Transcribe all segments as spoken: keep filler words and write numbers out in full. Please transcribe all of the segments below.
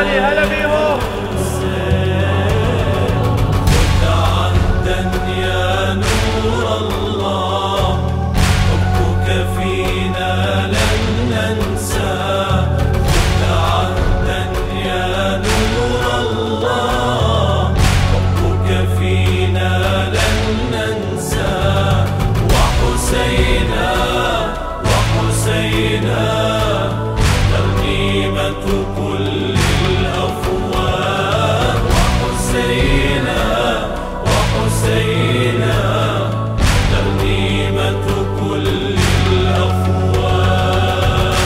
علي هلا بيهم. متعهدا يا نور الله، حبك فينا لن ننسى. متعهدا يا نور الله، حبك فينا لن ننسى. وحسينا وحسينا ترنيمة كل الأفواه. وحسينا وحسينا ترنيمة كل الأفواه.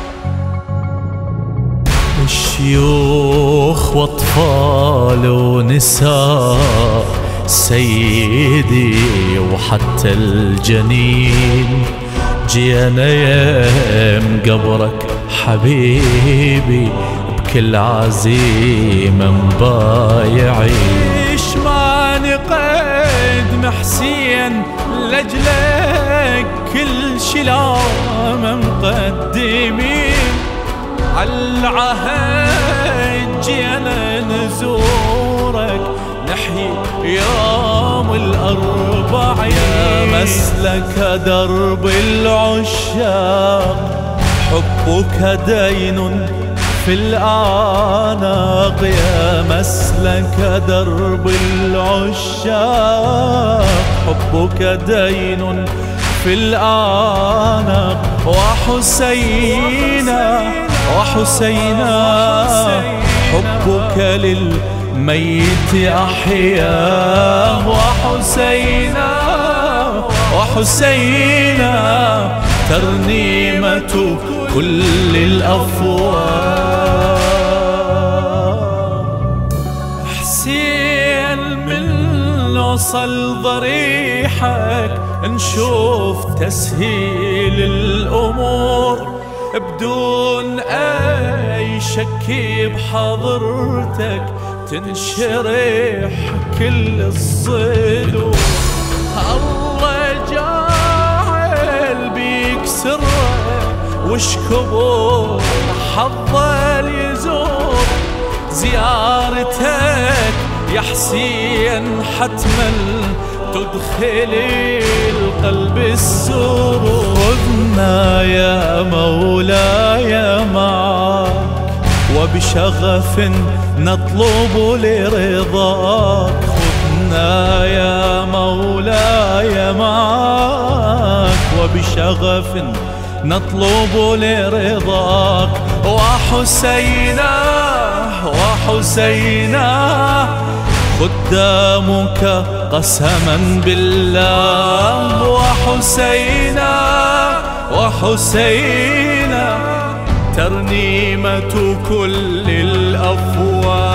الشيوخ واطفال ونساء سيدي وحتى الجنين، جينا يم قبرك حبيبي بكل عزيمة مبايعين. ليش ما نقدم حسين لجلك كل شي لامة مقدمين. عالعهد جينا نزورك نحيي يوم الأربعين. يا مسلك درب العشاق، حبك دين في الأعناق. يا مسلك درب العشاق، حبك دين في الأعناق. وحسينا وحسينا حبك للميت أحياه. وحسينا وحسينا ترنيمة كل الأفواه. حسين من وصل ضريحك نشوف تسهيل الأمور، بدون أي شك بحضرتك تنشرح كل الصدور. الله جاعل بيك سره وشكبه حظه يزور. زيارتك يا حسين حتما تدخل القلب السرور. خذنا يا مولاي معك وبشغف نطلب لرضاك. خذنا يا مولاي معك وبشغف نطلب لرضاك. وحسينا وحسينا خدامك قسما بالله. وحسينا وحسينا ترنيمة كل الأفواه.